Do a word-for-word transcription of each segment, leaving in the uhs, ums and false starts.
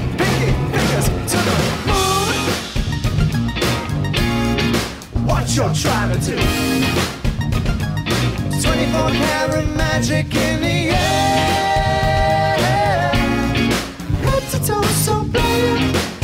pinky fingers to the moon. What you're trying to do? twenty-four karat magic in the air. Head to toe, so player.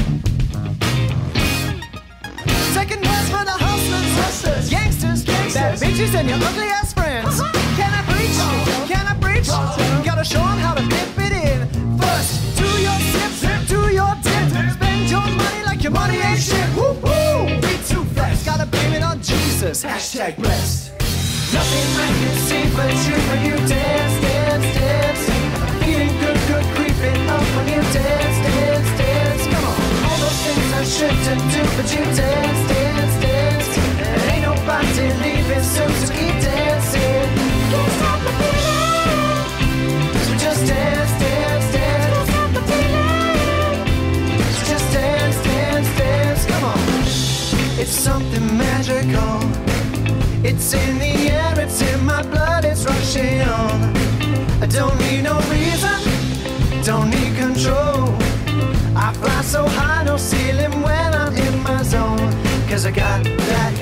Second dance for the hustlers, hustlers, gangsters, gangsters, bad bitches and your ugly ass friends. Uh-huh. Can I preach? Uh-huh. Can I preach? Uh-huh. Gotta show them how to dip it in. First, do your sip, sip, do your dip. Spend your money like your money ain't shit. Woo woo! Be too fast, gotta blame it on Jesus. Hashtag blessed. Nothing I can see but you when you dance, dance, dance. Feeling good, good, creeping up when you dance, dance, dance. Come on, all those things I shouldn't do, but you dance, dance, dance. There ain't nobody leaving soon, so keep dancing. Can't stop the feeling. So just dance, dance, dance. Can't stop the feeling. So just dance, dance, dance. Come on, it's something magical. It's in the air, it's in my blood, it's rushing on. I don't need no reason, don't need control. I fly so high, no ceiling when I'm in my zone. Cause I got that.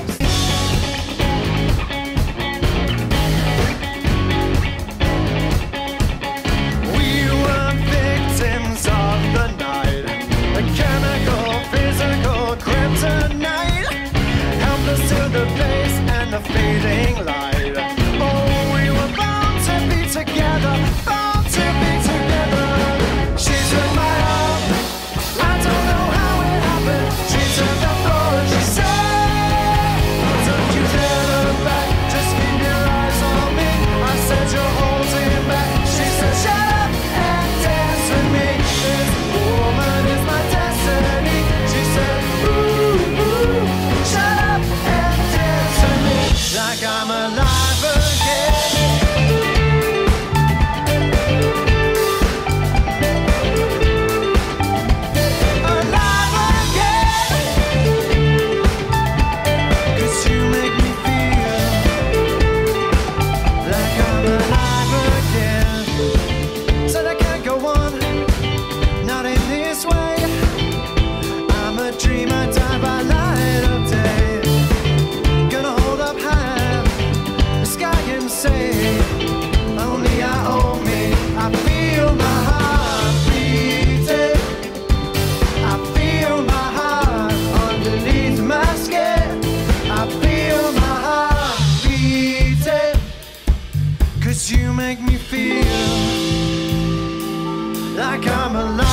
We were victims of the night. The chemical, physical kryptonite. Helpless to the pace and the fading light. Oh, we were bound to be together, bound to be together. She took my arm, I don't know how it happened. She took the floor and she said, don't you dare look back, just keep your eyes on me. I said you're holding back. She said shut up and dance with me. This woman is my destiny. She said ooh, ooh, shut up and dance with me. Like I'm alive again. Alive again. Cause you make me feel like I'm alive again. Said I can't go on, not in this way. I'm a dreamer, die by light of day. Gonna hold up high, the sky can say, only I own me. I feel my heart beating. I feel my heart underneath my skin. I feel my heart beating. Cause you make me feel like I'm alive.